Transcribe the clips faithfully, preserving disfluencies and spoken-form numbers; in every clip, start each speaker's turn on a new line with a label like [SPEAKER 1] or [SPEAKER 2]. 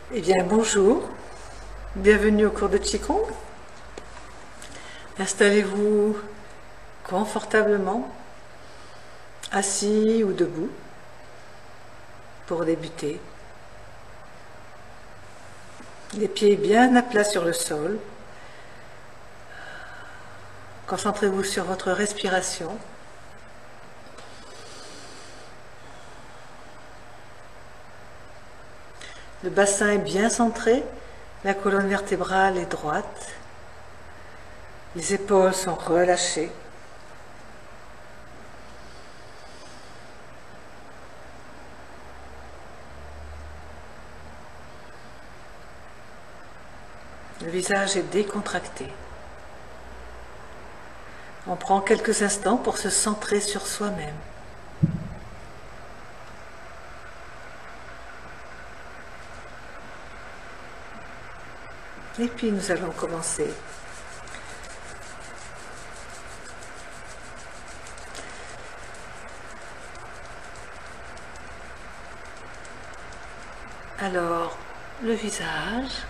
[SPEAKER 1] Eh bien, bonjour, bienvenue au cours de Qigong. Installez-vous confortablement, assis ou debout, pour débuter. Les pieds bien à plat sur le sol. Concentrez-vous sur votre respiration. Le bassin est bien centré, la colonne vertébrale est droite, les épaules sont relâchées. Le visage est décontracté. On prend quelques instants pour se centrer sur soi-même. Et puis nous allons commencer. Alors, le visage,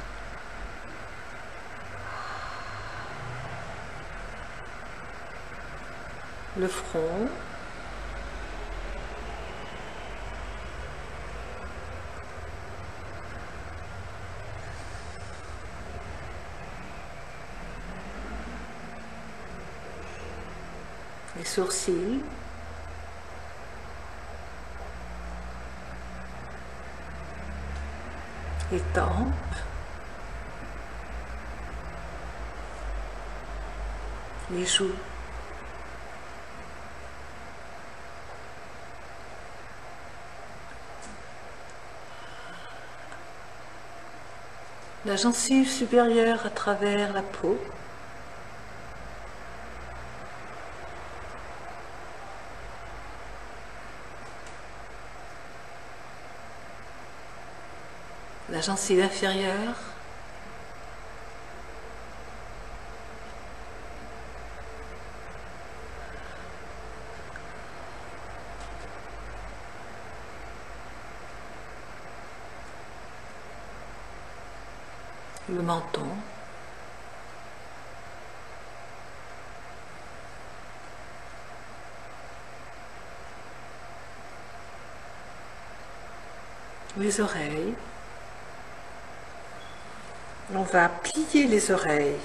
[SPEAKER 1] le front, les sourcils, les tempes, les joues, la gencive supérieure à travers la peau, la gencive inférieure, le menton, les oreilles. On va plier les oreilles.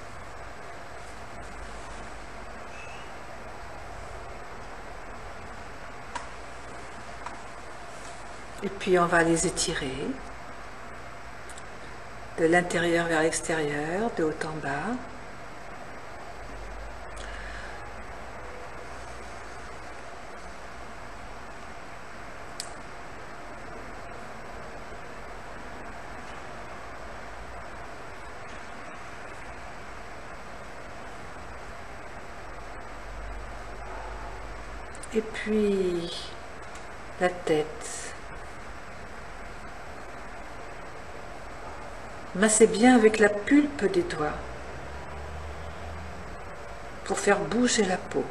[SPEAKER 1] Et puis on va les étirer de l'intérieur vers l'extérieur, de haut en bas. Et puis la tête. Massez bien avec la pulpe des doigts pour faire bouger la peau.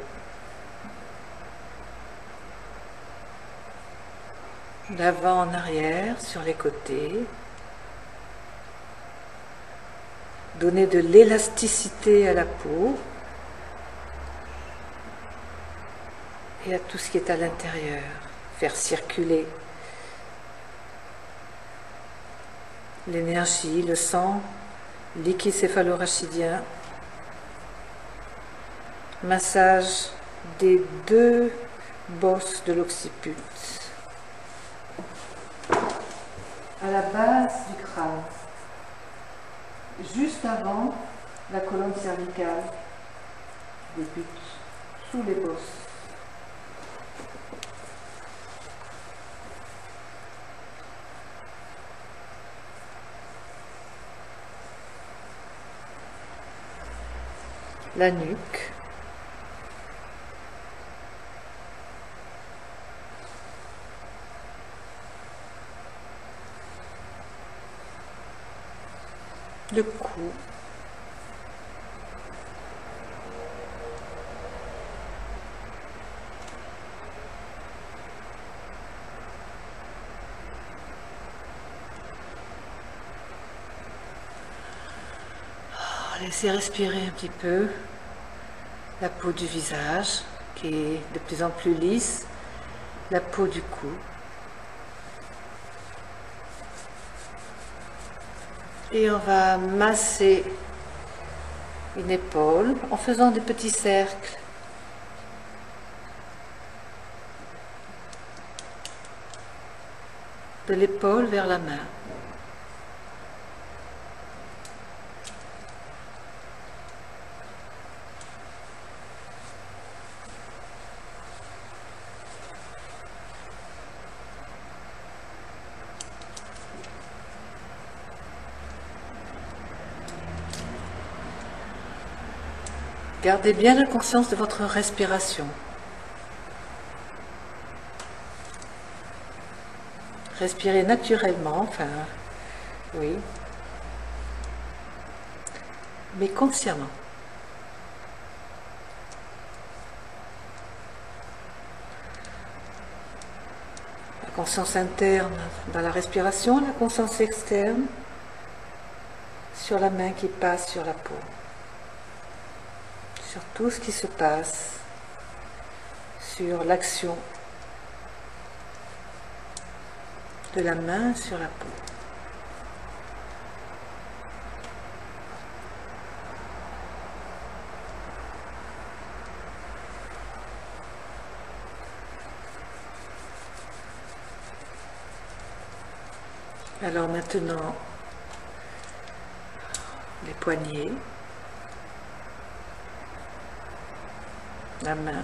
[SPEAKER 1] D'avant en arrière, sur les côtés. Donnez de l'élasticité à la peau et à tout ce qui est à l'intérieur. Faire circuler l'énergie, le sang, liquide céphalorachidien. Massage des deux bosses de l'occiput. À la base du crâne, juste avant la colonne cervicale, débute sous les bosses. La nuque, le cou, Laissez respirer un petit peu la peau du visage qui est de plus en plus lisse, la peau du cou. Et on va masser une épaule en faisant des petits cercles. De l'épaule vers la main. Gardez bien la conscience de votre respiration. Respirez naturellement, enfin, oui, mais consciemment. La conscience interne dans la respiration, la conscience externe sur la main qui passe sur la peau. Sur tout ce qui se passe, sur l'action de la main sur la peau. Alors maintenant, les poignets, la main,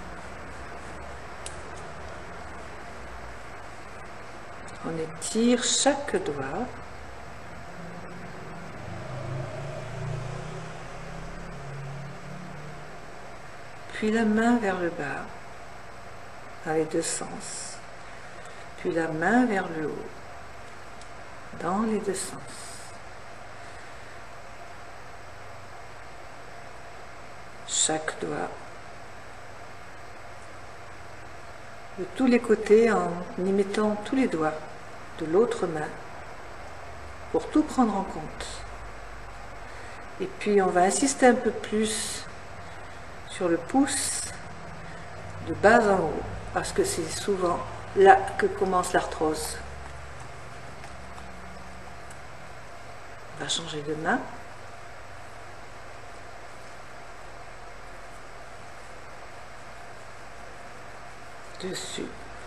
[SPEAKER 1] on étire chaque doigt puis la main vers le bas dans les deux sens, puis la main vers le haut dans les deux sens. Chaque doigt de tous les côtés en y mettant tous les doigts de l'autre main pour tout prendre en compte. Et puis on va insister un peu plus sur le pouce de bas en haut parce que c'est souvent là que commence l'arthrose. On va changer de main. Dessus.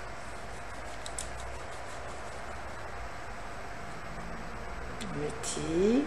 [SPEAKER 1] On étire.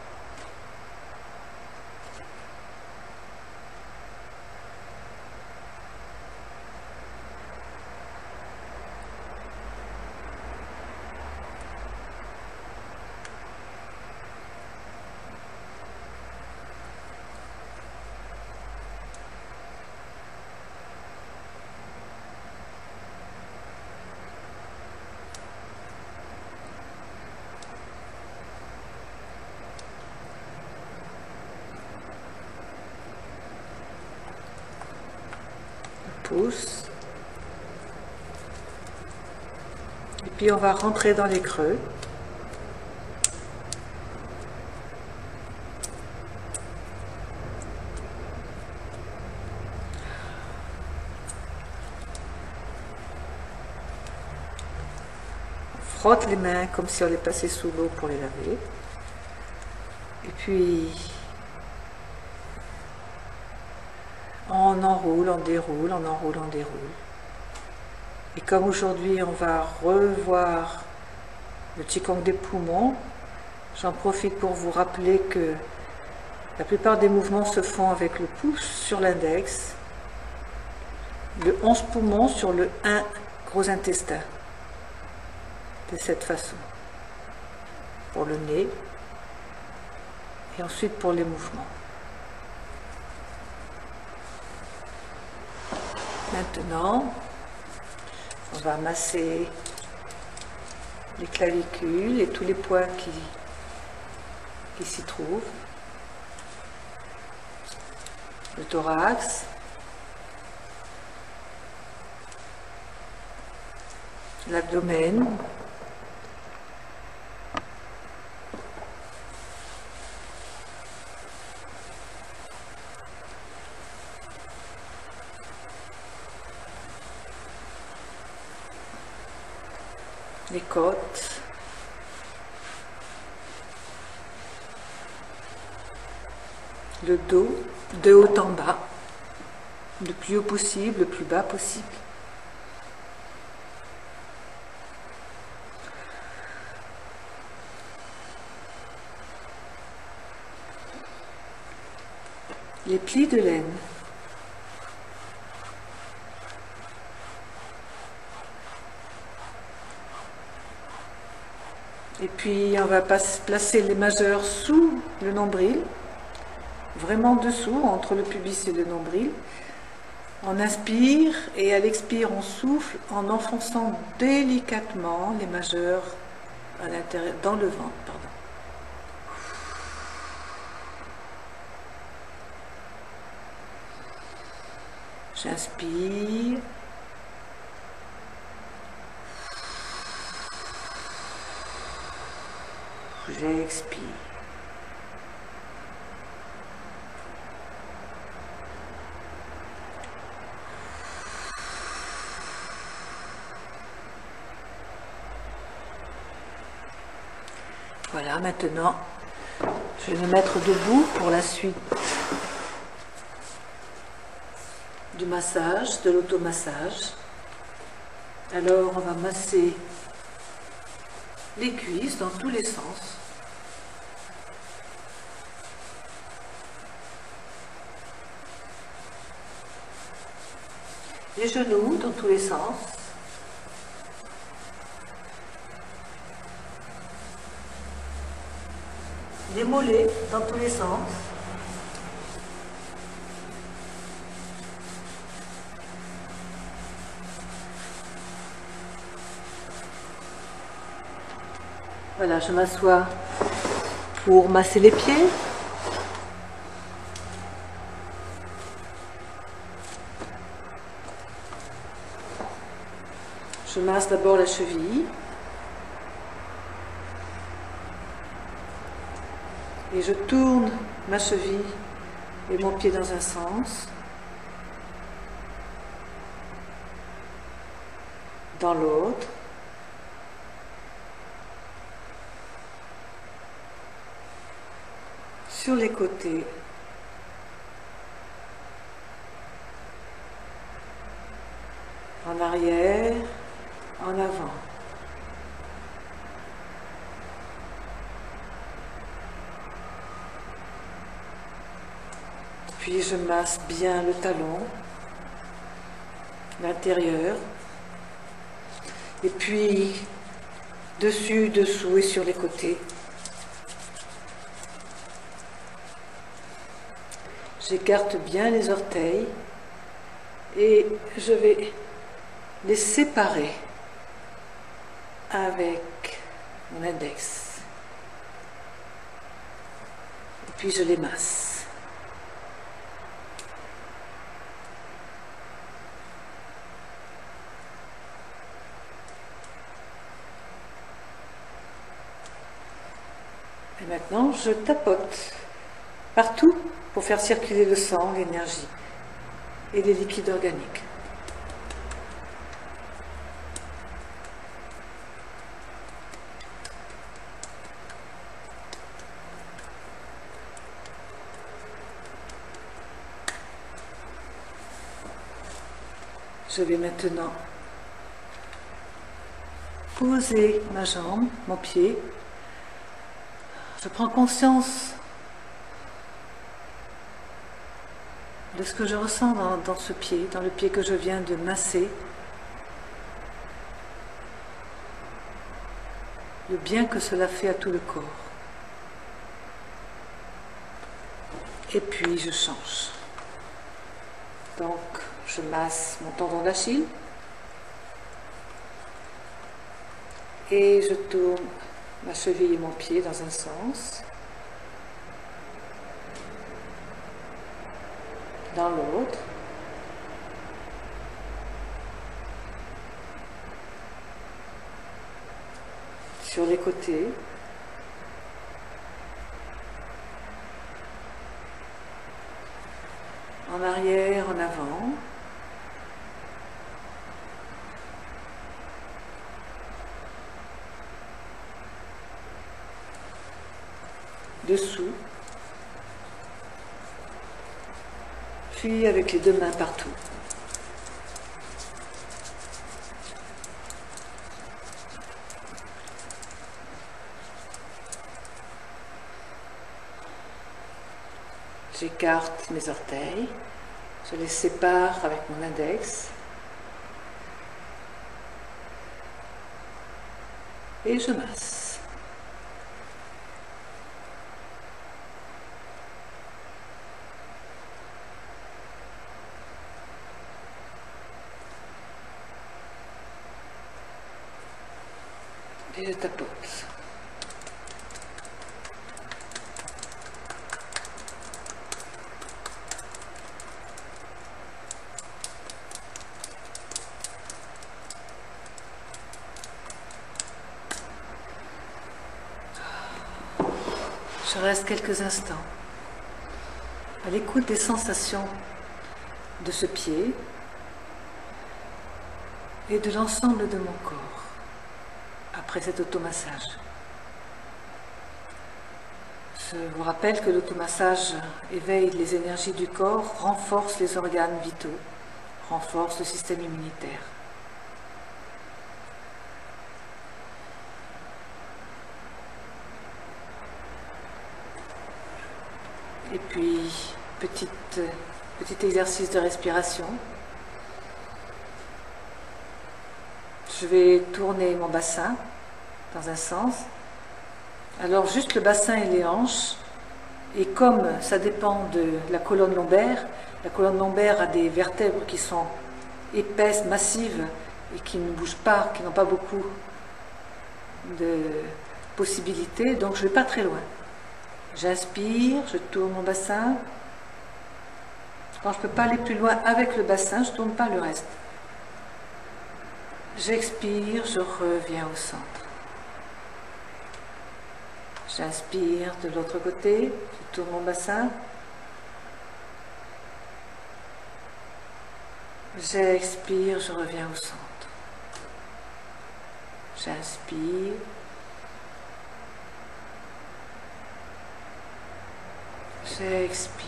[SPEAKER 1] Pouce. Et puis on va rentrer dans les creux. On frotte les mains comme si on les passait sous l'eau pour les laver. Et puis on enroule, on déroule, on enroule, on déroule. Et comme aujourd'hui on va revoir le Qigong des poumons, j'en profite pour vous rappeler que la plupart des mouvements se font avec le pouce sur l'index, le onze poumons sur le un gros intestin. De cette façon. Pour le nez et ensuite pour les mouvements. Maintenant, on va masser les clavicules et tous les points qui, qui s'y trouvent. Le thorax, l'abdomen, les côtes, le dos, de haut en bas, le plus haut possible, le plus bas possible. Les plis de laine. Et puis on va placer les majeurs sous le nombril, vraiment dessous, entre le pubis et le nombril. On inspire et à l'expire on souffle en enfonçant délicatement les majeurs à l'intérieur, dans le ventre, pardon. J'inspire. J'expire. Voilà, maintenant, je vais me mettre debout pour la suite du massage, de l'automassage. Alors, on va masser les cuisses dans tous les sens. Les genoux dans tous les sens. Les mollets dans tous les sens. Voilà, je m'assois pour masser les pieds. Je masse d'abord la cheville. Et je tourne ma cheville et mon pied dans un sens, dans l'autre. Sur les côtés. En arrière, en avant. Puis je masse bien le talon, l'intérieur, et puis dessus, dessous et sur les côtés. J'écarte bien les orteils et je vais les séparer avec mon index. Et puis je les masse. Et maintenant, je tapote partout pour faire circuler le sang, l'énergie et les liquides organiques. Je vais maintenant poser ma jambe, mon pied. Je prends conscience de ce que je ressens dans, dans ce pied, dans le pied que je viens de masser. Le bien que cela fait à tout le corps. Et puis je change. Donc je masse mon tendon d'Achille et je tourne ma cheville et mon pied dans un sens, dans l'autre, sur les côtés, en arrière, en avant. dessous, puis avec les deux mains partout. J'écarte mes orteils, je les sépare avec mon index et je masse. Et je tapote. Je reste quelques instants à l'écoute des sensations de ce pied et de l'ensemble de mon corps après cet automassage. Je vous rappelle que l'automassage éveille les énergies du corps, renforce les organes vitaux, renforce le système immunitaire. Et puis, petite, petit exercice de respiration. Je vais tourner mon bassin dans un sens. Alors, juste le bassin et les hanches. Et comme ça dépend de la colonne lombaire, la colonne lombaire a des vertèbres qui sont épaisses, massives, et qui ne bougent pas, qui n'ont pas beaucoup de possibilités. Donc, je ne vais pas très loin. J'inspire, je tourne mon bassin. Quand je ne peux pas aller plus loin avec le bassin, je ne tourne pas le reste. J'expire, je reviens au centre. J'inspire de l'autre côté, je tourne mon bassin. J'expire, je reviens au centre. J'inspire. J'expire.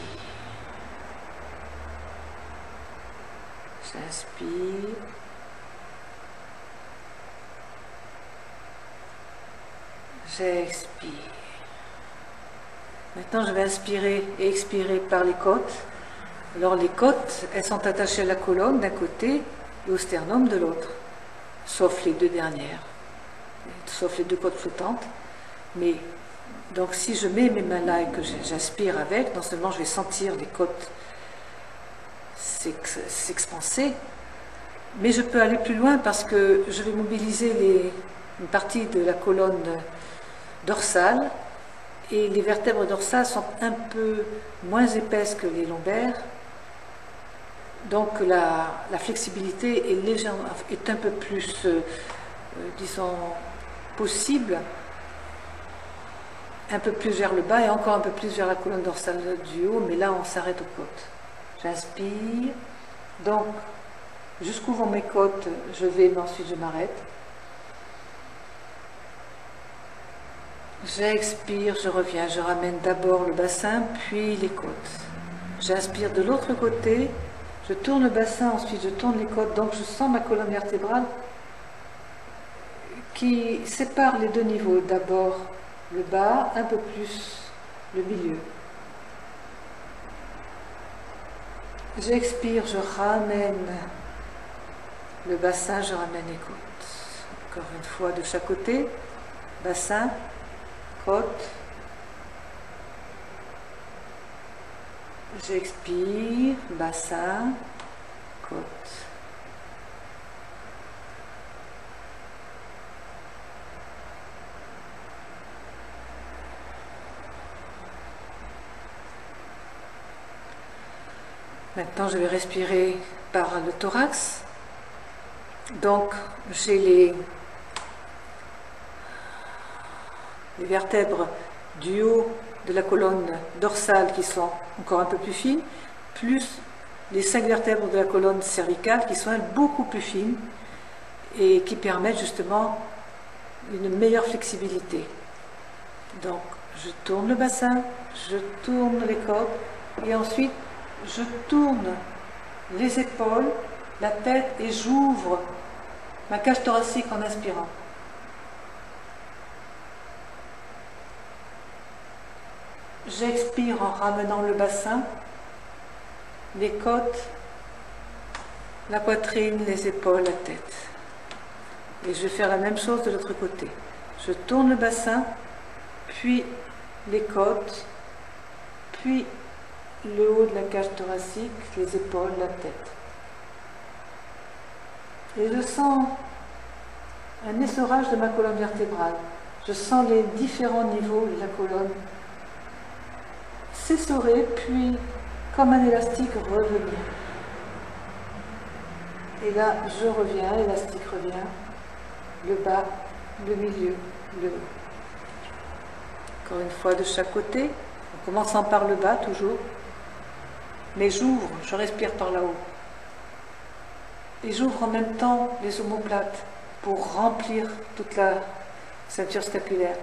[SPEAKER 1] J'inspire. J'expire. Maintenant, je vais inspirer et expirer par les côtes. Alors, les côtes, elles sont attachées à la colonne d'un côté et au sternum de l'autre, sauf les deux dernières, sauf les deux côtes flottantes. Mais donc, si je mets mes mains là et que j'inspire avec, non seulement je vais sentir les côtes s'expanser, mais je peux aller plus loin parce que je vais mobiliser les, une partie de la colonne dorsale et les vertèbres dorsales sont un peu moins épaisses que les lombaires. Donc, la, la flexibilité est, légèrement, est un peu plus, euh, disons, possible. Un peu plus vers le bas et encore un peu plus vers la colonne dorsale du haut, mais là on s'arrête aux côtes. J'inspire, donc jusqu'où vont mes côtes, je vais, mais ensuite je m'arrête. J'expire, je reviens, je ramène d'abord le bassin, puis les côtes. J'inspire de l'autre côté, je tourne le bassin, ensuite je tourne les côtes, donc je sens ma colonne vertébrale qui sépare les deux niveaux. D'abord le bas, un peu plus le milieu. J'expire, je ramène le bassin, je ramène les côtes. Encore une fois de chaque côté, bassin, côte. J'expire, bassin, côte. Maintenant, je vais respirer par le thorax. Donc, j'ai les, les vertèbres du haut de la colonne dorsale qui sont encore un peu plus fines, plus les cinq vertèbres de la colonne cervicale qui sont beaucoup plus fines et qui permettent justement une meilleure flexibilité. Donc, Je tourne le bassin, je tourne les côtes et ensuite je tourne les épaules, la tête et j'ouvre ma cage thoracique en inspirant. J'expire en ramenant le bassin, les côtes, la poitrine, les épaules, la tête. Et je vais faire la même chose de l'autre côté. Je tourne le bassin, puis les côtes, puis le haut de la cage thoracique, les épaules, la tête. Et je sens un essorage de ma colonne vertébrale. Je sens les différents niveaux de la colonne s'essorer, puis comme un élastique revenir. Et là, je reviens, l'élastique revient, le bas, le milieu, le haut. Encore une fois de chaque côté, en commençant par le bas toujours, mais j'ouvre, je respire par là-haut. Et j'ouvre en même temps les omoplates pour remplir toute la ceinture scapulaire.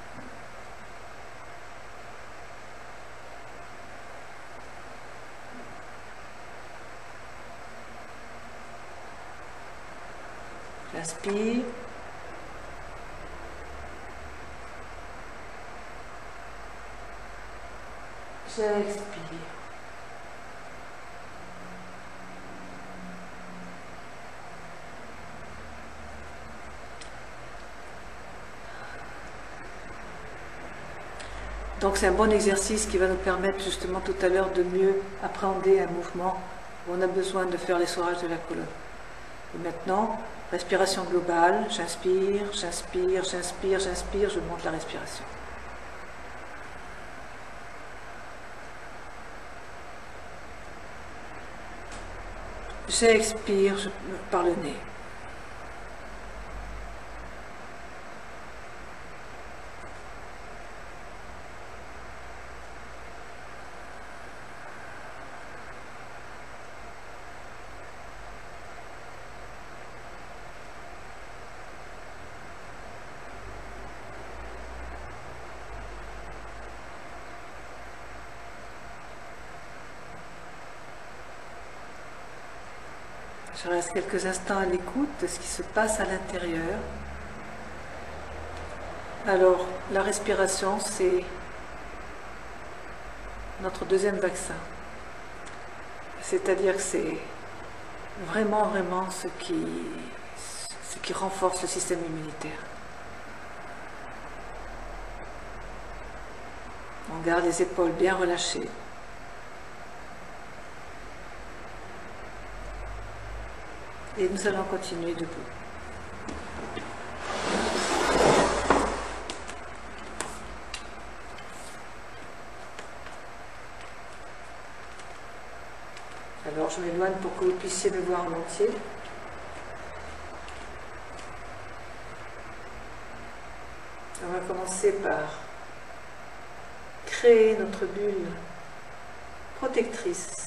[SPEAKER 1] J'inspire. J'expire. Donc c'est un bon exercice qui va nous permettre justement tout à l'heure de mieux appréhender un mouvement où on a besoin de faire l'essorage de la colonne. Et maintenant, respiration globale, j'inspire, j'inspire, j'inspire, j'inspire, je monte la respiration. J'expire par le nez. Je reste quelques instants à l'écoute de ce qui se passe à l'intérieur. Alors, la respiration, c'est notre deuxième vaccin. C'est-à-dire que c'est vraiment, vraiment ce qui, ce qui renforce le système immunitaire. On garde les épaules bien relâchées. Et nous allons continuer debout. Alors je m'éloigne pour que vous puissiez me voir en entier. On va commencer par créer notre bulle protectrice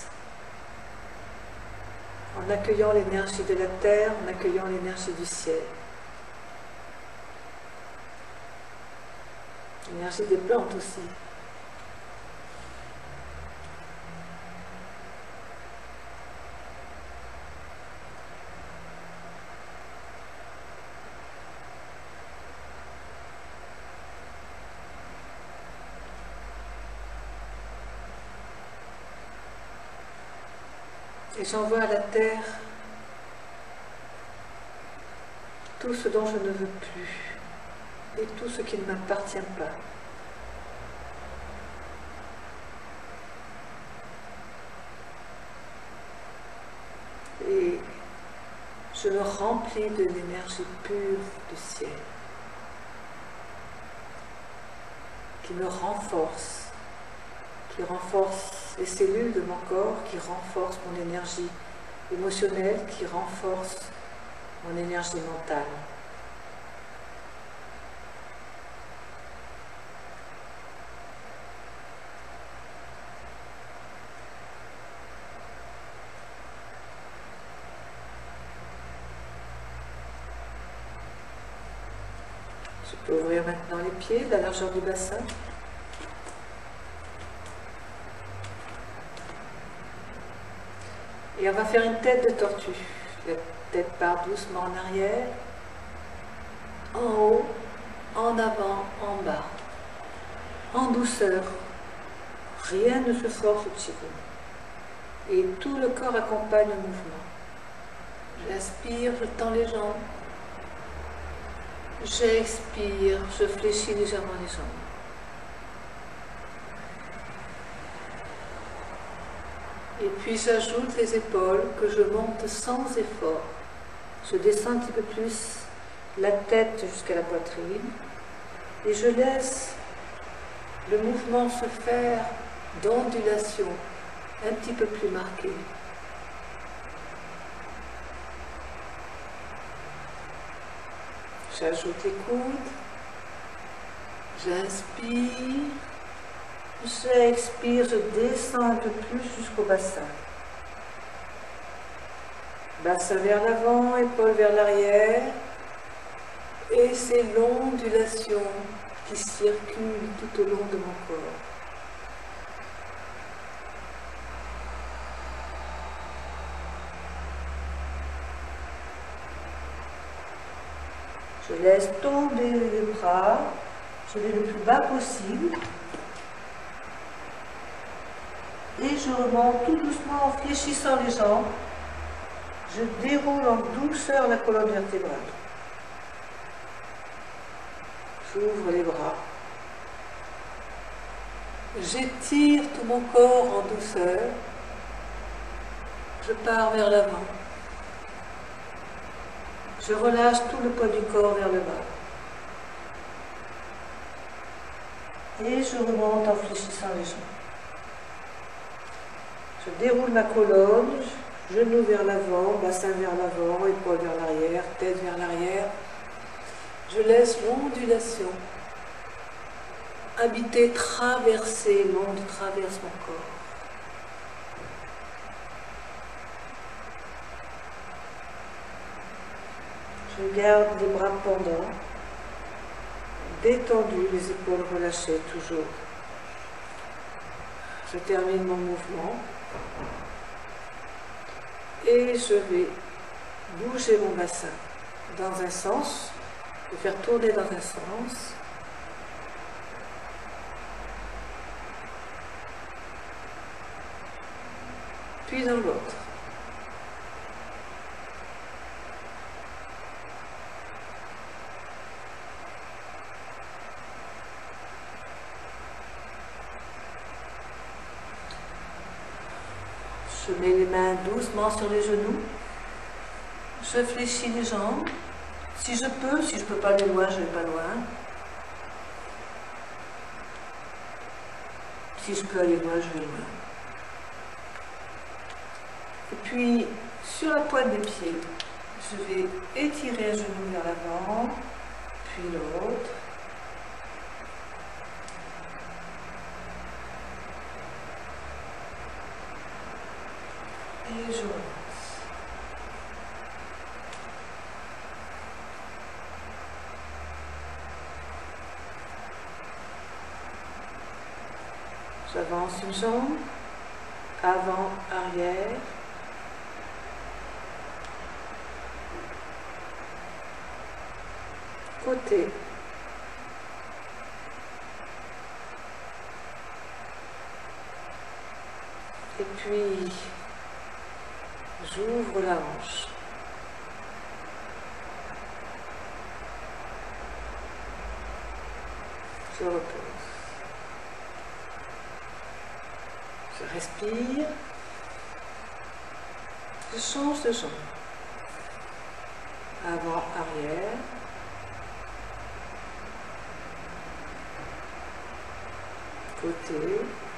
[SPEAKER 1] en accueillant l'énergie de la terre, en accueillant l'énergie du ciel. L'énergie des plantes aussi. Et j'envoie à la terre tout ce dont je ne veux plus et tout ce qui ne m'appartient pas. Et je me remplis de l'énergie pure du ciel qui me renforce, qui renforce les cellules de mon corps, qui renforcent mon énergie émotionnelle, qui renforce mon énergie mentale. Je peux ouvrir maintenant les pieds, la largeur du bassin. Et on va faire une tête de tortue. La tête part doucement en arrière, en haut, en avant, en bas, en douceur. Rien ne se force au Qigong. Et tout le corps accompagne le mouvement. J'inspire, je tends les jambes. J'expire, je fléchis légèrement les jambes. Et puis j'ajoute les épaules que je monte sans effort. Je descends un petit peu plus la tête jusqu'à la poitrine et je laisse le mouvement se faire d'ondulation un petit peu plus marquée. J'ajoute les coudes, j'inspire, j'expire, je descends un peu plus jusqu'au bassin. Bassin vers l'avant, épaule vers l'arrière. Et c'est l'ondulation qui circule tout au long de mon corps. Je laisse tomber les bras, je vais le plus bas possible. Et je remonte tout doucement en fléchissant les jambes. Je déroule en douceur la colonne vertébrale. J'ouvre les bras. J'étire tout mon corps en douceur. Je pars vers l'avant. Je relâche tout le poids du corps vers le bas. Et je remonte en fléchissant les jambes. Je déroule ma colonne, genoux vers l'avant, bassin vers l'avant, épaule vers l'arrière, tête vers l'arrière. Je laisse l'ondulation habiter, traverser, l'onde traverse mon corps. Je garde les bras pendants, détendus, les épaules relâchées toujours. Je termine mon mouvement et je vais bouger mon bassin dans un sens, le faire tourner dans un sens. Puis dans l'autre. Je mets les mains doucement sur les genoux. Je fléchis les jambes. Si je peux, si je ne peux pas aller loin, je ne vais pas loin. Si je peux aller loin, je vais loin. Et puis, sur la pointe des pieds, je vais étirer un genou vers l'avant, puis l'autre. Et je relance. J'avance une jambe, avant, arrière. Côté. Et puis, j'ouvre la hanche. Je repose. Je respire. Je change de jambe. Avant, arrière. Côté.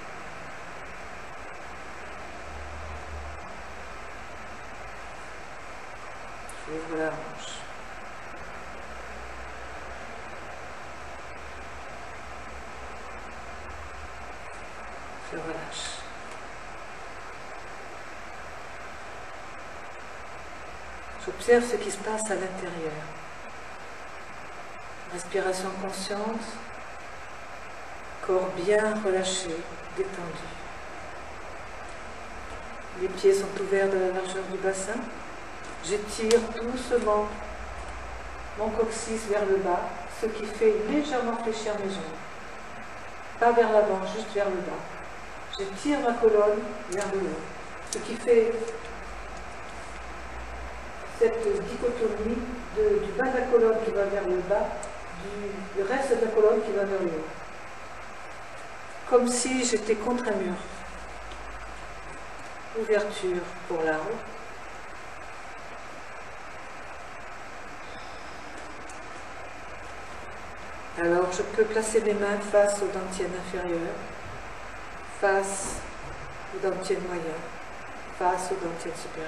[SPEAKER 1] J'ouvre la hanche. Je relâche. J'observe ce qui se passe à l'intérieur. Respiration consciente, corps bien relâché, détendu. Les pieds sont ouverts de la largeur du bassin. J'étire doucement mon coccyx vers le bas, ce qui fait légèrement fléchir mes jambes. Pas vers l'avant, juste vers le bas. J'étire ma colonne vers le haut, ce qui fait cette dichotomie de, du bas de la colonne qui va vers le bas, du, du reste de la colonne qui va vers le haut. Comme si j'étais contre un mur. Ouverture pour l'arbre. Alors, je peux placer mes mains face aux dentiers inférieurs, face aux dentiers moyens, face aux dentiers supérieurs.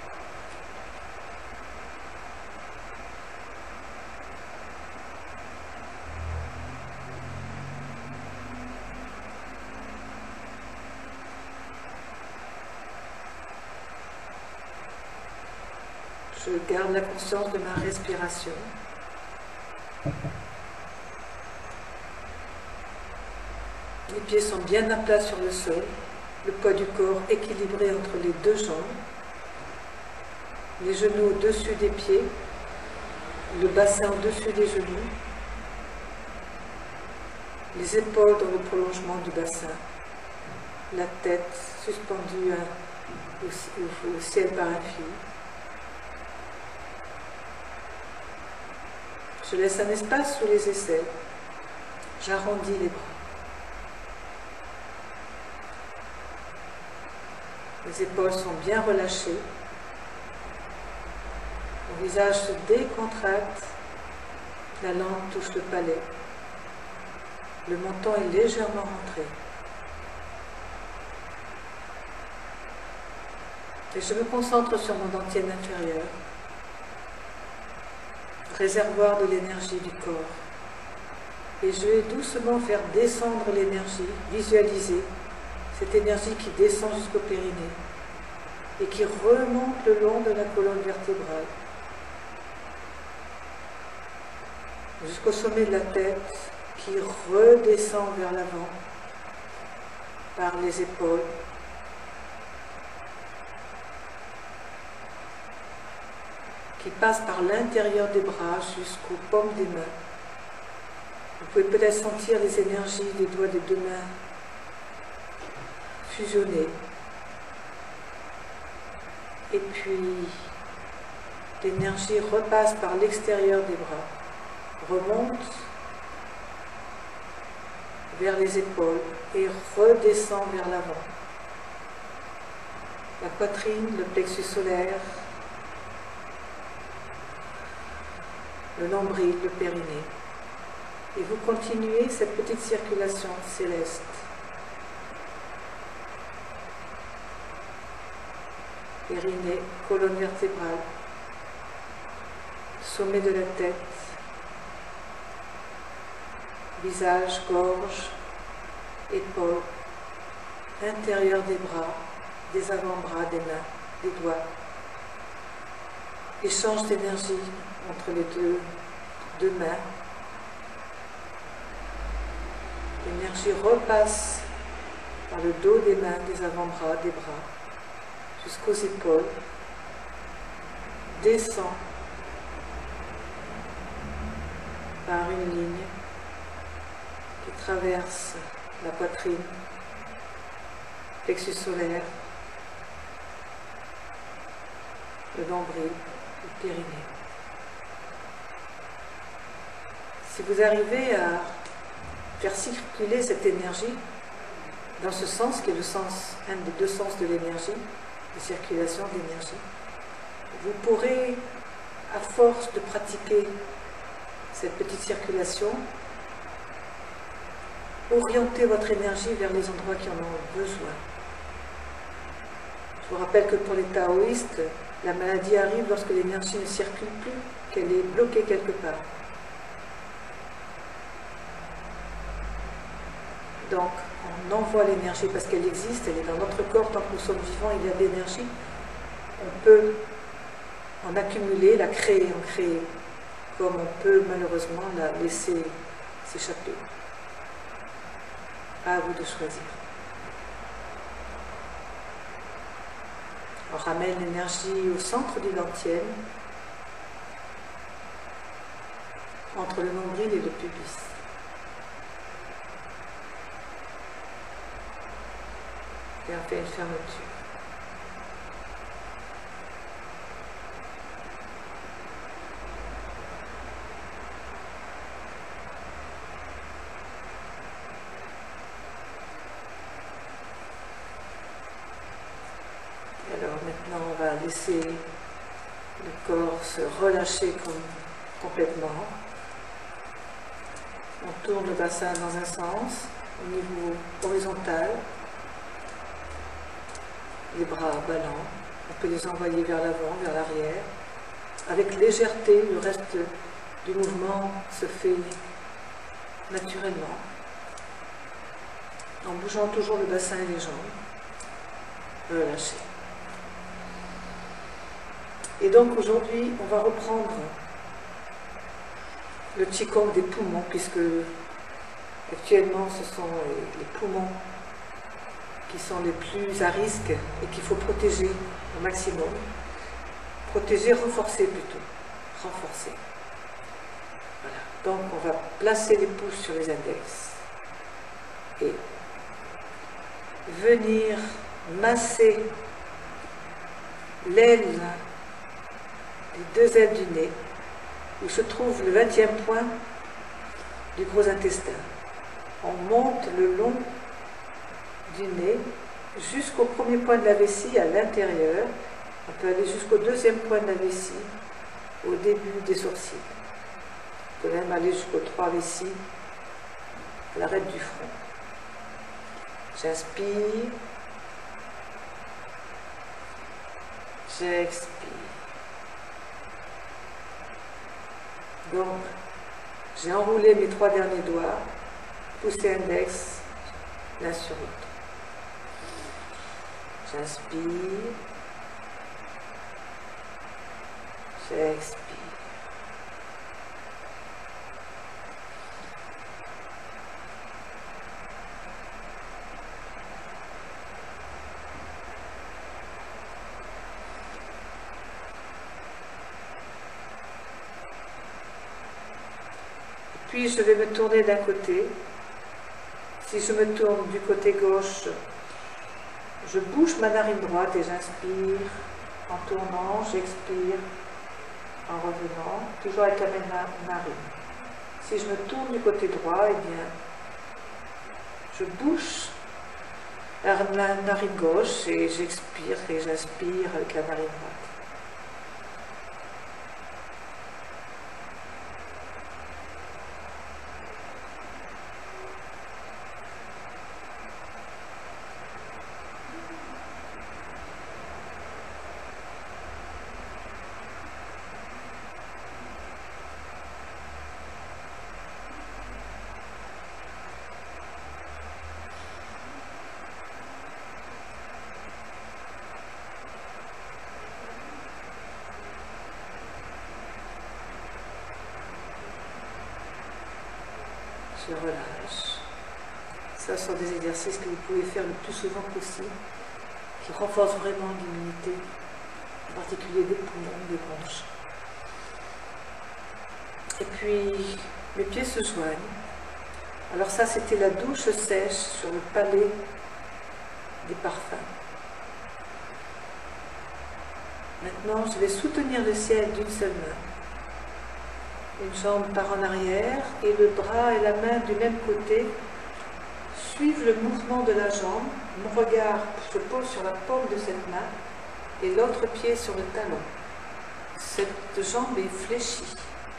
[SPEAKER 1] Je garde la conscience de ma respiration. Les pieds sont bien à plat sur le sol, le poids du corps équilibré entre les deux jambes, les genoux au-dessus des pieds, le bassin au-dessus des genoux, les épaules dans le prolongement du bassin, la tête suspendue au, au, au ciel par un fil. Je laisse un espace sous les aisselles, j'arrondis les bras. Les épaules sont bien relâchées. Le visage se décontracte. La langue touche le palais. Le menton est légèrement rentré. Et je me concentre sur mon dentier inférieur, réservoir de l'énergie du corps. Et je vais doucement faire descendre l'énergie, visualiser cette énergie qui descend jusqu'au périnée et qui remonte le long de la colonne vertébrale jusqu'au sommet de la tête, qui redescend vers l'avant par les épaules, qui passe par l'intérieur des bras jusqu'aux paumes des mains. Vous pouvez peut-être sentir les énergies des doigts des deux mains fusionner. Et puis, l'énergie repasse par l'extérieur des bras, remonte vers les épaules et redescend vers l'avant. La poitrine, le plexus solaire, le nombril, le périnée. Et vous continuez cette petite circulation céleste. Périnée, colonne vertébrale, sommet de la tête, visage, gorge, épaules, intérieur des bras, des avant-bras, des mains, des doigts. Échange d'énergie entre les deux, deux mains. L'énergie repasse par le dos des mains, des avant-bras, des bras, jusqu'aux épaules, descend par une ligne qui traverse la poitrine, plexus solaire, le nombril, le périnée. Si vous arrivez à faire circuler cette énergie dans ce sens, qui est le sens, un des deux sens de l'énergie, de circulation d'énergie, vous pourrez, à force de pratiquer cette petite circulation, orienter votre énergie vers les endroits qui en ont besoin. Je vous rappelle que pour les taoïstes, la maladie arrive lorsque l'énergie ne circule plus, qu'elle est bloquée quelque part. Donc, on envoie l'énergie parce qu'elle existe, elle est dans notre corps, tant que nous sommes vivants, il y a de l'énergie. On peut en accumuler, la créer, en créer, comme on peut malheureusement la laisser s'échapper. À vous de choisir. On ramène l'énergie au centre du dantian, entre le nombril et le pubis. Et on fait une fermeture. Alors maintenant on va laisser le corps se relâcher comme, complètement. On tourne le bassin dans un sens, au niveau horizontal. Les bras ballants, on peut les envoyer vers l'avant, vers l'arrière. Avec légèreté, le reste du mouvement se fait naturellement, en bougeant toujours le bassin et les jambes. Relâchez. Et donc aujourd'hui, on va reprendre le Qigong des poumons, puisque actuellement ce sont les, les poumons qui sont les plus à risque et qu'il faut protéger au maximum. Protéger, renforcer plutôt. Renforcer. Voilà. Donc on va placer les pouces sur les index et venir masser l'aile, les deux ailes du nez, où se trouve le vingtième point du gros intestin. On monte le long du nez jusqu'au premier point de la vessie à l'intérieur. On peut aller jusqu'au deuxième point de la vessie au début des sourcils. On peut même aller jusqu'aux trois vessies à l'arête du front. J'inspire. J'expire. Donc, j'ai enroulé mes trois derniers doigts, pouce et index, l'un sur l'autre. J'inspire. J'expire. Puis je vais me tourner d'un côté. Si je me tourne du côté gauche, je bouge ma narine droite et j'inspire en tournant, j'expire en revenant, toujours avec la même narine. Si je me tourne du côté droit, eh bien, je bouge la narine gauche et j'expire et j'inspire avec la narine droite. Je relâche. Ça sont des exercices que vous pouvez faire le plus souvent possible, qui renforcent vraiment l'immunité, en particulier des poumons, des bronches. Et puis, mes pieds se joignent. Alors ça, c'était la douche sèche sur le palais des parfums. Maintenant, je vais soutenir le ciel d'une seule main. Une jambe part en arrière et le bras et la main du même côté suivent le mouvement de la jambe. Mon regard se pose sur la paume de cette main et l'autre pied sur le talon. Cette jambe est fléchie.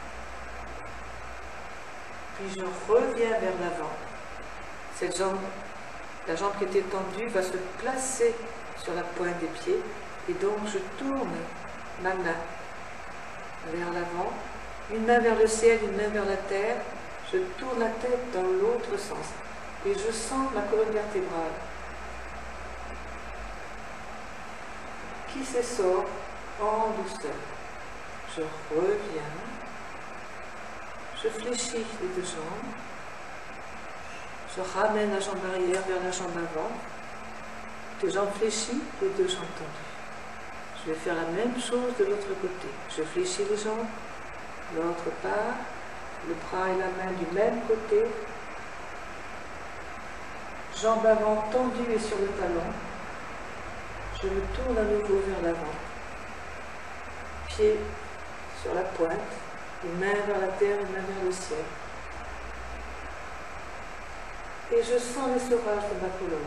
[SPEAKER 1] Puis je reviens vers l'avant. Cette jambe, la jambe qui était tendue, va se placer sur la pointe des pieds et donc je tourne ma main vers l'avant. Une main vers le ciel, une main vers la terre. Je tourne la tête dans l'autre sens. Et je sens ma colonne vertébrale qui s'essore en douceur. Je reviens. Je fléchis les deux jambes. Je ramène la jambe arrière vers la jambe avant. Les jambes fléchies, les deux jambes tendues. Je vais faire la même chose de l'autre côté. Je fléchis les jambes, l'autre part, le bras et la main du même côté. Jambes avant tendues et sur le talon. Je me tourne à nouveau vers l'avant. Pieds sur la pointe, une main vers la terre, une main vers le ciel. Et je sens l'essorage de ma colonne.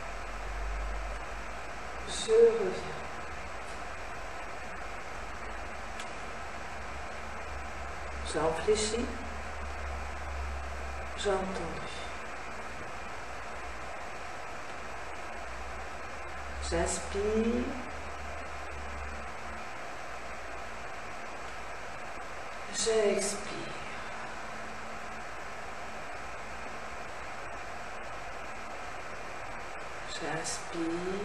[SPEAKER 1] Je reviens. Jambes fléchies, jambes tendues. J'inspire. J'expire. J'inspire.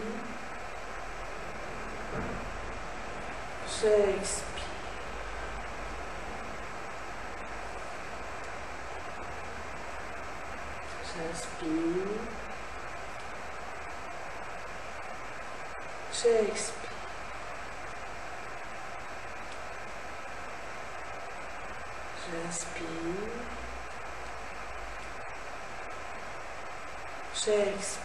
[SPEAKER 1] J'expire. J'inspire. J'expire. J'inspire. J'expire.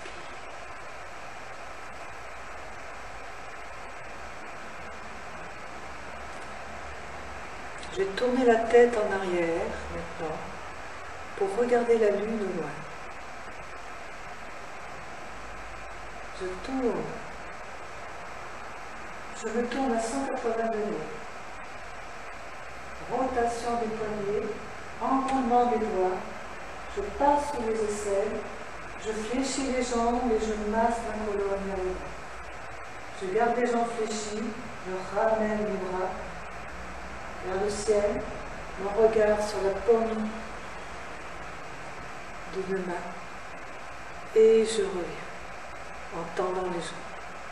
[SPEAKER 1] Je vais tourner la tête en arrière maintenant pour regarder la lune au loin. Je tourne. Je me tourne à cent quatre-vingts degrés. Rotation des poignets, enroulement des doigts. Je passe sous les aisselles. Je fléchis les jambes et je masse ma colonne vers le bas. Je garde les jambes fléchies. Je ramène les bras vers le ciel. Mon regard sur la paume d'une main. Et je reviens en tendant les jambes.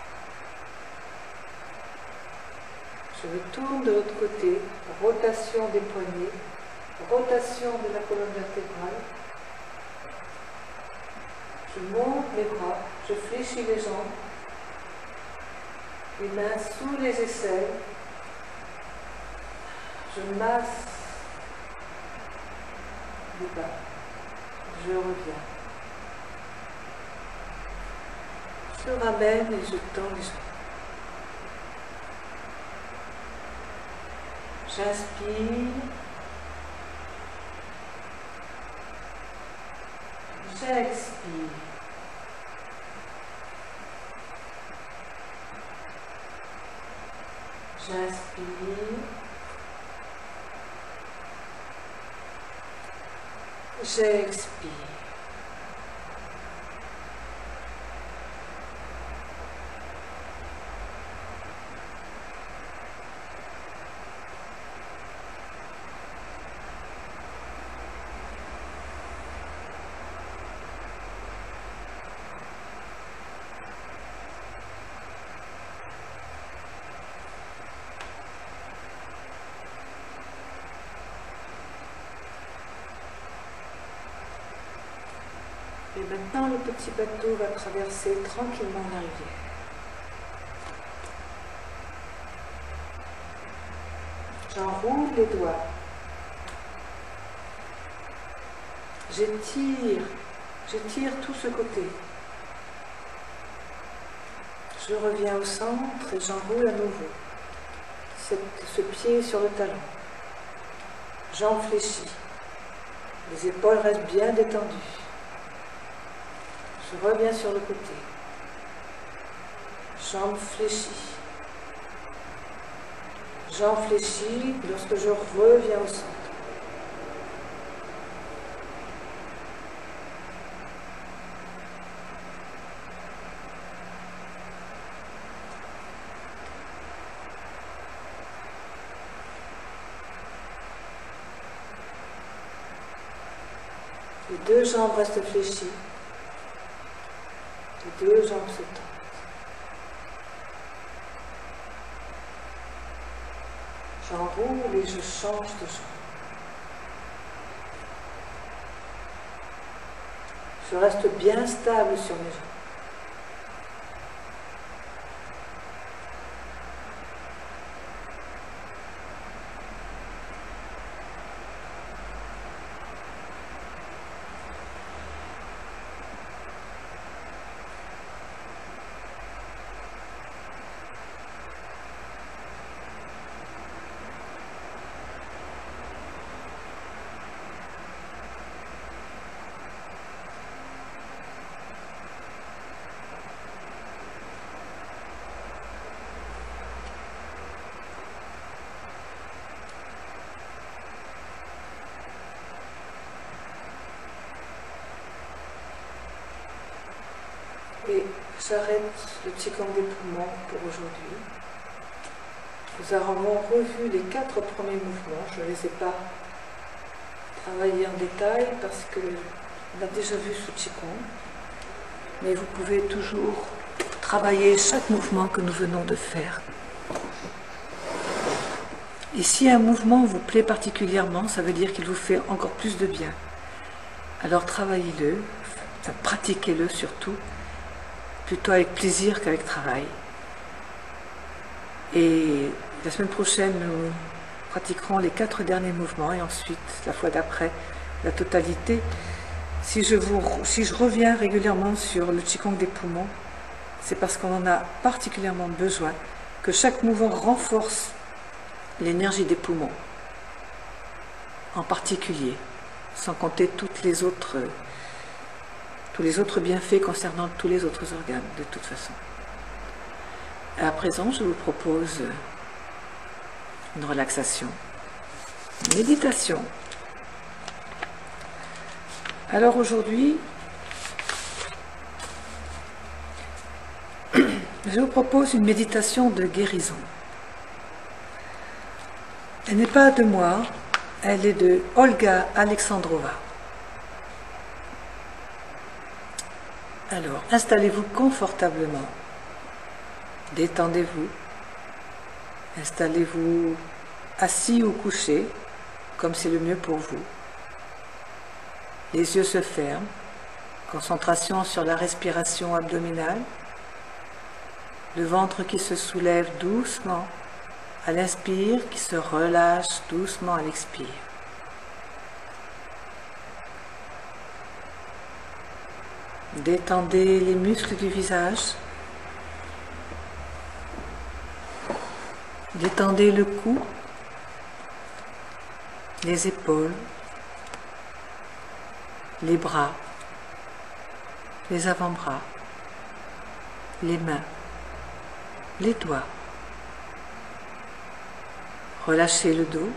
[SPEAKER 1] Je me tourne de l'autre côté, rotation des poignets, rotation de la colonne vertébrale. Je monte les bras, je fléchis les jambes, les mains sous les aisselles. Je masse le bas. Je reviens. Je ramène et je tends les jambes. J'inspire. J'expire. J'inspire. J'expire. Et maintenant, le petit bateau va traverser tranquillement la rivière. J'enroule les doigts. J'étire, j'étire tout ce côté. Je reviens au centre et j'enroule à nouveau. Cette, ce pied sur le talon. Jambes fléchies. Les épaules restent bien détendues. Je reviens sur le côté. Jambes fléchies. Jambes fléchies lorsque je reviens au centre. Les deux jambes restent fléchies. Les deux jambes se tendent. J'enroule et je change de jambe. Je reste bien stable sur mes jambes. Et j'arrête le Qigong des poumons pour aujourd'hui. Nous avons revu les quatre premiers mouvements. Je ne les ai pas travaillés en détail parce qu'on a déjà vu ce Qigong. Mais vous pouvez toujours travailler chaque mouvement que nous venons de faire. Et si un mouvement vous plaît particulièrement, ça veut dire qu'il vous fait encore plus de bien. Alors travaillez-le, enfin, pratiquez-le surtout, plutôt avec plaisir qu'avec travail. Et la semaine prochaine, nous pratiquerons les quatre derniers mouvements et ensuite, la fois d'après, la totalité. Si je, vous, si je reviens régulièrement sur le Qigong des poumons, c'est parce qu'on en a particulièrement besoin, que chaque mouvement renforce l'énergie des poumons, en particulier, sans compter toutes les autres, tous les autres bienfaits concernant tous les autres organes, de toute façon. À présent, je vous propose une relaxation, une méditation. Alors aujourd'hui, je vous propose une méditation de guérison. Elle n'est pas de moi, elle est de Olga Alexandrova. Alors, installez-vous confortablement, détendez-vous, installez-vous assis ou couché, comme c'est le mieux pour vous. Les yeux se ferment, concentration sur la respiration abdominale, le ventre qui se soulève doucement à l'inspire, qui se relâche doucement à l'expire. Détendez les muscles du visage. Détendez le cou, les épaules, les bras, les avant-bras, les mains, les doigts. Relâchez le dos.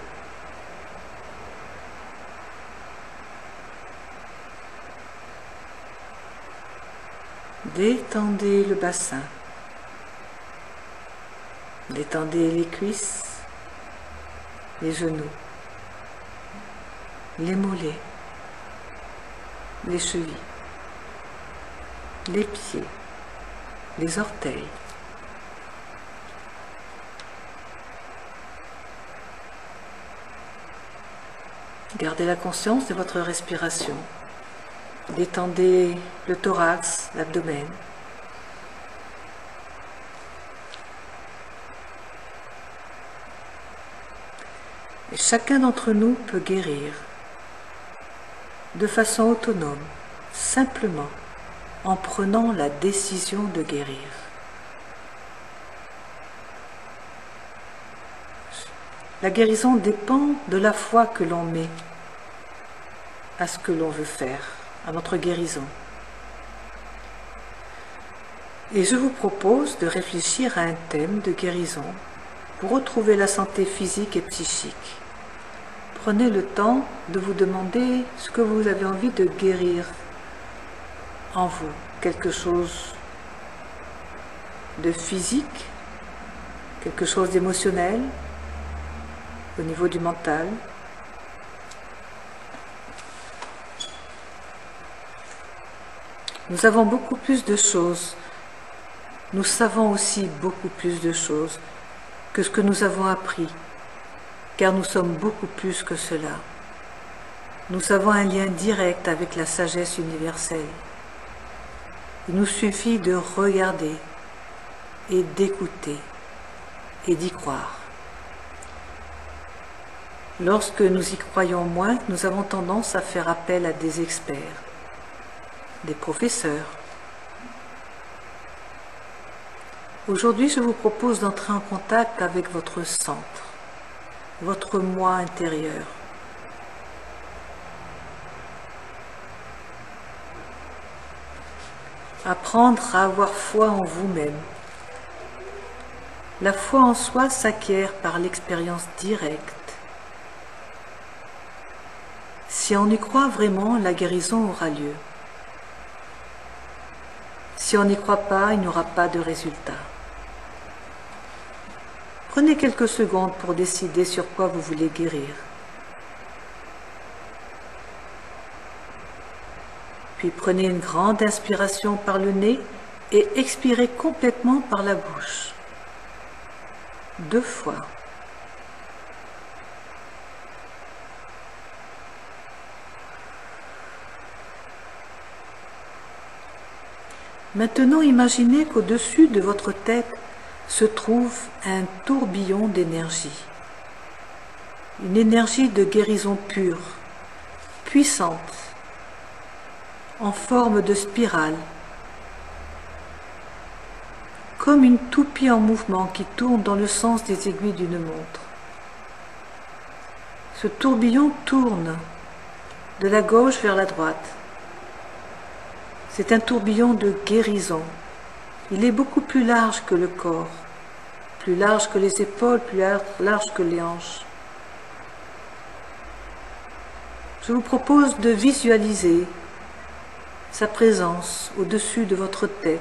[SPEAKER 1] Détendez le bassin. Détendez les cuisses, les genoux, les mollets, les chevilles, les pieds, les orteils. Gardez la conscience de votre respiration. Détendez le thorax, l'abdomen. Et chacun d'entre nous peut guérir de façon autonome, simplement en prenant la décision de guérir. La guérison dépend de la foi que l'on met à ce que l'on veut faire, à notre guérison. Et je vous propose de réfléchir à un thème de guérison pour retrouver la santé physique et psychique. Prenez le temps de vous demander ce que vous avez envie de guérir en vous. Quelque chose de physique, quelque chose d'émotionnel, au niveau du mental. Nous avons beaucoup plus de choses. Nous savons aussi beaucoup plus de choses que ce que nous avons appris, car nous sommes beaucoup plus que cela. Nous avons un lien direct avec la sagesse universelle. Il nous suffit de regarder et d'écouter et d'y croire. Lorsque nous y croyons moins, nous avons tendance à faire appel à des experts, des professeurs. Aujourd'hui, je vous propose d'entrer en contact avec votre centre, votre moi intérieur. Apprendre à avoir foi en vous-même. La foi en soi s'acquiert par l'expérience directe. Si on y croit vraiment, la guérison aura lieu. Si on n'y croit pas, il n'y aura pas de résultat. Prenez quelques secondes pour décider sur quoi vous voulez guérir. Puis prenez une grande inspiration par le nez et expirez complètement par la bouche. Deux fois. Maintenant, imaginez qu'au-dessus de votre tête se trouve un tourbillon d'énergie. Une énergie de guérison pure, puissante, en forme de spirale, comme une toupie en mouvement qui tourne dans le sens des aiguilles d'une montre. Ce tourbillon tourne de la gauche vers la droite. C'est un tourbillon de guérison. Il est beaucoup plus large que le corps, plus large que les épaules, plus large que les hanches. Je vous propose de visualiser sa présence au-dessus de votre tête.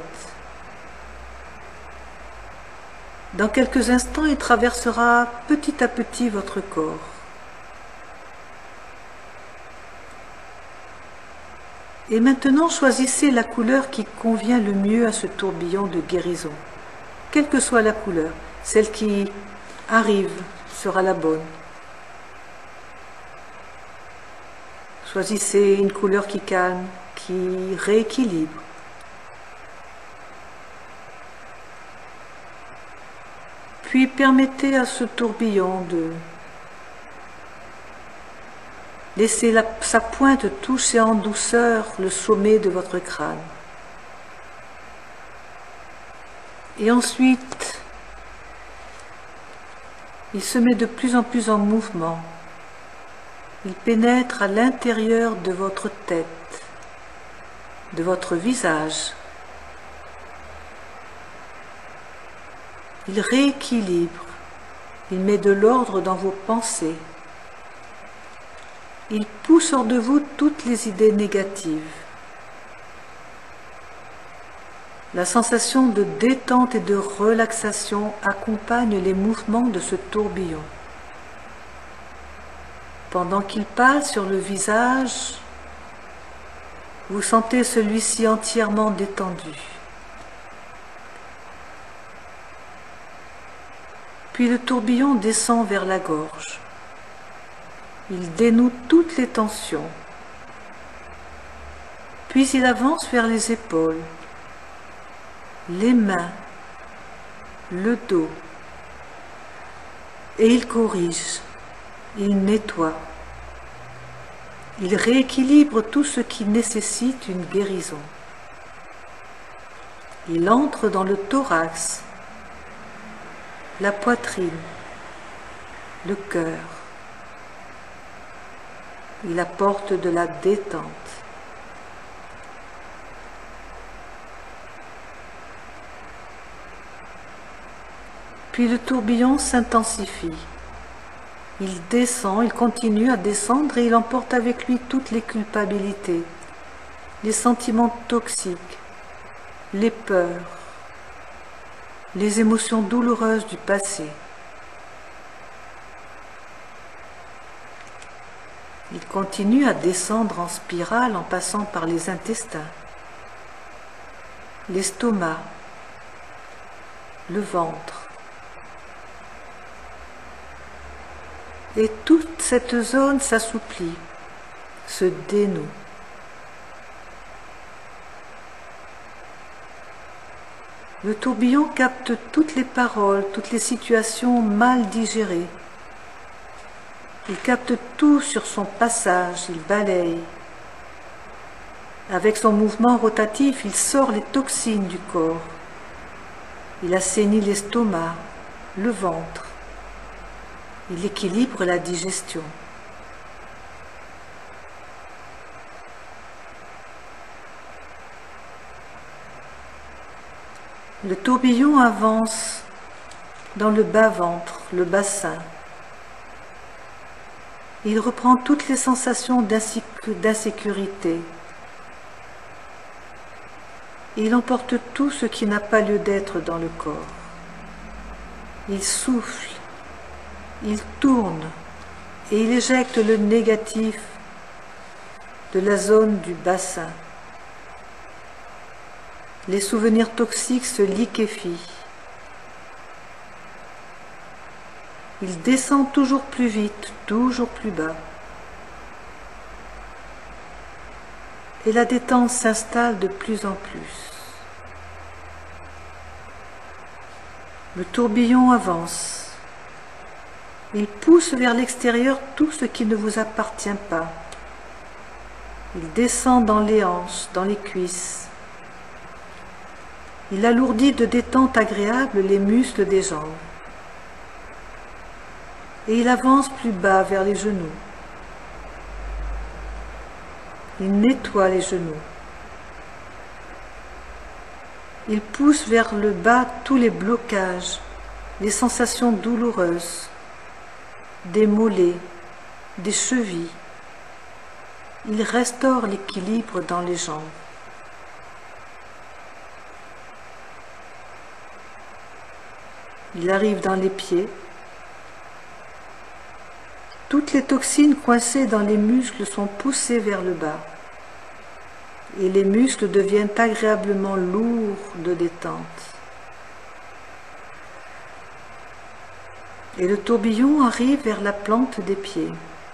[SPEAKER 1] Dans quelques instants, il traversera petit à petit votre corps. Et maintenant, choisissez la couleur qui convient le mieux à ce tourbillon de guérison. Quelle que soit la couleur, celle qui arrive sera la bonne. Choisissez une couleur qui calme, qui rééquilibre. Puis permettez à ce tourbillon de laisser la, sa pointe toucher en douceur le sommet de votre crâne. Et ensuite, il se met de plus en plus en mouvement. Il pénètre à l'intérieur de votre tête, de votre visage. Il rééquilibre, il met de l'ordre dans vos pensées. Il pousse hors de vous toutes les idées négatives. La sensation de détente et de relaxation accompagne les mouvements de ce tourbillon. Pendant qu'il passe sur le visage, vous sentez celui-ci entièrement détendu. Puis le tourbillon descend vers la gorge. Il dénoue toutes les tensions. Puis il avance vers les épaules, les mains, le dos. Et il corrige, il nettoie. Il rééquilibre tout ce qui nécessite une guérison. Il entre dans le thorax, la poitrine, le cœur. Il apporte de la détente. Puis le tourbillon s'intensifie. Il descend, il continue à descendre et il emporte avec lui toutes les culpabilités, les sentiments toxiques, les peurs, les émotions douloureuses du passé. Il continue à descendre en spirale en passant par les intestins, l'estomac, le ventre. Et toute cette zone s'assouplit, se dénoue. Le tourbillon capte toutes les paroles, toutes les situations mal digérées. Il capte tout sur son passage, il balaye. Avec son mouvement rotatif, il sort les toxines du corps. Il assainit l'estomac, le ventre. Il équilibre la digestion. Le tourbillon avance dans le bas-ventre, le bassin. Il reprend toutes les sensations d'insécurité. Et il emporte tout ce qui n'a pas lieu d'être dans le corps. Il souffle, il tourne et il éjecte le négatif de la zone du bassin. Les souvenirs toxiques se liquéfient. Il descend toujours plus vite, toujours plus bas. Et la détente s'installe de plus en plus. Le tourbillon avance. Il pousse vers l'extérieur tout ce qui ne vous appartient pas. Il descend dans les hanches, dans les cuisses. Il alourdit de détente agréable les muscles des jambes. Et il avance plus bas vers les genoux. Il nettoie les genoux. Il pousse vers le bas tous les blocages, les sensations douloureuses, des mollets, des chevilles. Il restaure l'équilibre dans les jambes. Il arrive dans les pieds. Toutes les toxines coincées dans les muscles sont poussées vers le bas. Et les muscles deviennent agréablement lourds de détente. Et le tourbillon arrive vers la plante des pieds.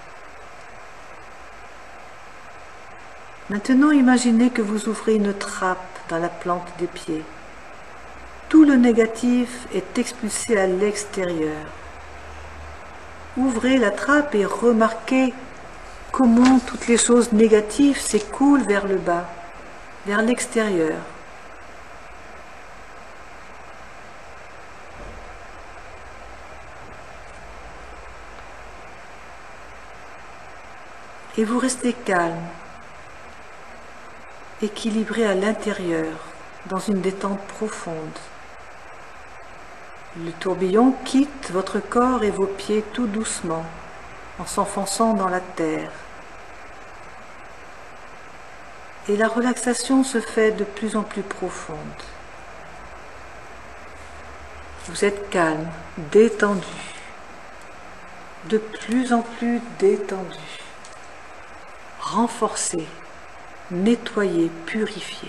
[SPEAKER 1] Maintenant, imaginez que vous ouvrez une trappe dans la plante des pieds. Tout le négatif est expulsé à l'extérieur. Ouvrez la trappe et remarquez comment toutes les choses négatives s'écoulent vers le bas, vers l'extérieur. Et vous restez calme, équilibré à l'intérieur, dans une détente profonde. Le tourbillon quitte votre corps et vos pieds tout doucement, en s'enfonçant dans la terre. Et la relaxation se fait de plus en plus profonde. Vous êtes calme, détendu, de plus en plus détendu, renforcé, nettoyé, purifié.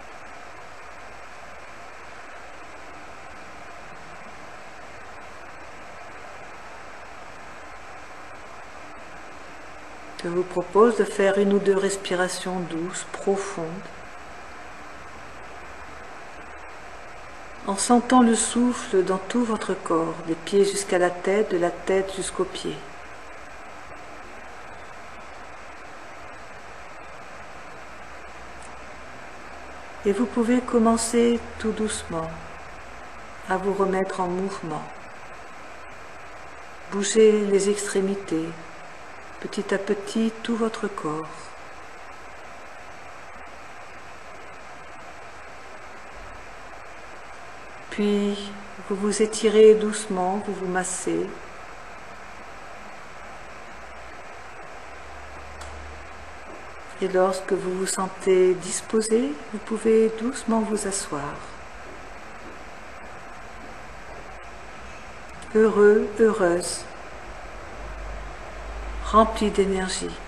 [SPEAKER 1] Je vous propose de faire une ou deux respirations douces, profondes, en sentant le souffle dans tout votre corps, des pieds jusqu'à la tête, de la tête jusqu'aux pieds. Et vous pouvez commencer tout doucement à vous remettre en mouvement. Bougez les extrémités, petit à petit tout votre corps. Puis vous vous étirez doucement, vous vous massez. Et lorsque vous vous sentez disposé, vous pouvez doucement vous asseoir. Heureux, heureuse, rempli d'énergie.